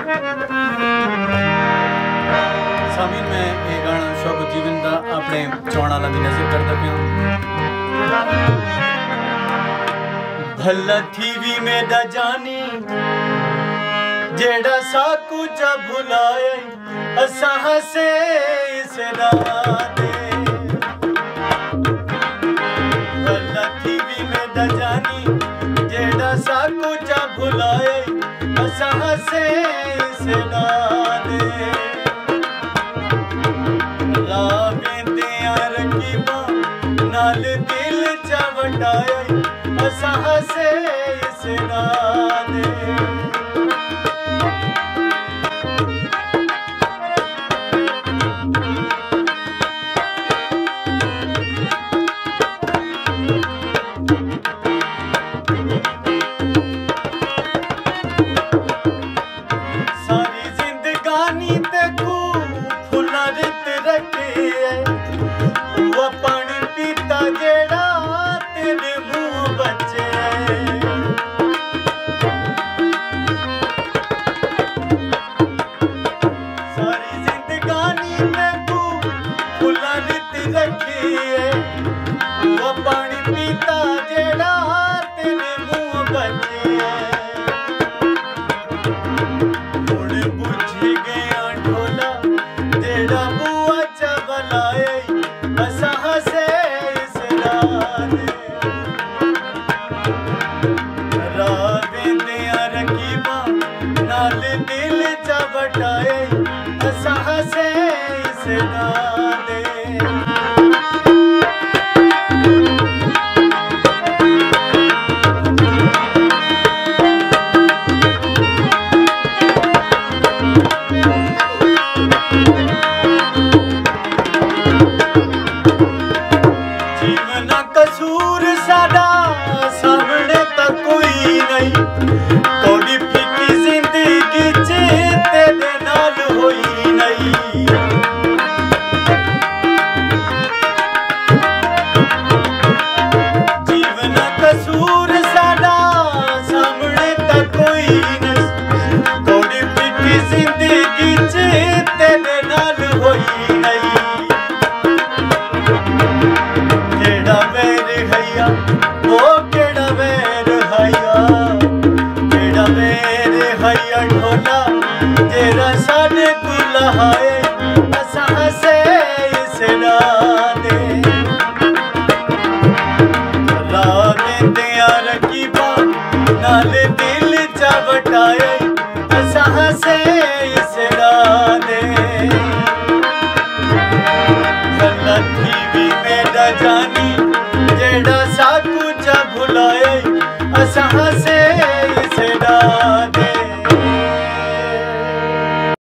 सामीन में ये गाना शौक जीवन का अपने चौड़ा ला भी नजर करता पिया भला थी भी मेरा जानी जेड़ा साकू जा भुलाए असा हसे इस राते भला थी भी मेरा जानी जेड़ा साकू जा भुलाए असा हसे इस राते नाल दिल चवटाए असा हसे इस राते सारी जिंदगानी ते खू फुला रित रखे है वो पानी पीता जेड़ा तेरे मुंह बचे सारी जिंदगानी में तू फुला रित रखी है वो पानी पीता जेड़ा तेरे मुंह बचे हुण बुझ गया ढोला जेड़ा बुआ चबलाए असा हसे इस राते रावेंदिया रकीबा नाल दिल चवटाए असा हसे इस राते कसूर साडा सामने तक कोई नहीं कौड़ी फीकी जिंदगी च तेरे नाल होई नहीं जीवन कसूर साडा सामने तक कोई नहीं कौड़ी फीकी जिंदगी च तेरे नाल होई नहीं वो केड़ा वेर हैया केड़ा वेर हैया ढोला जेरा साडे को लहाए असा हसे इस राते रावेंदिया रकीबा नाल दिल चवटाए असा हसे इस राते भला थी भी मेरा जानी जेड़ा साकू जा भुलाए असा हसे